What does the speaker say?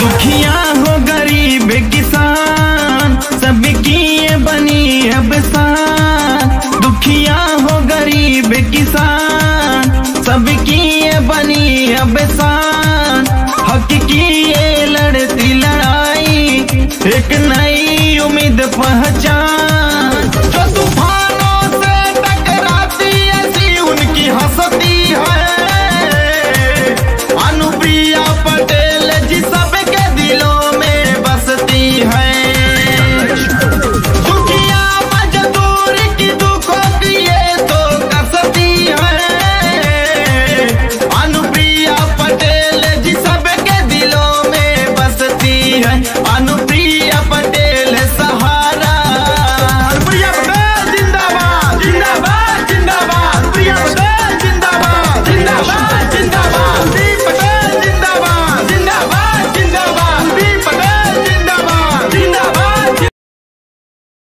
दुखिया हो गरीब किसान सबकी ये बनी अब शान। दुखिया हो गरीब किसान सबकी ये बनी अब शान। हक की ये लड़ती लड़ाई एक नई उम्मीद पहचान।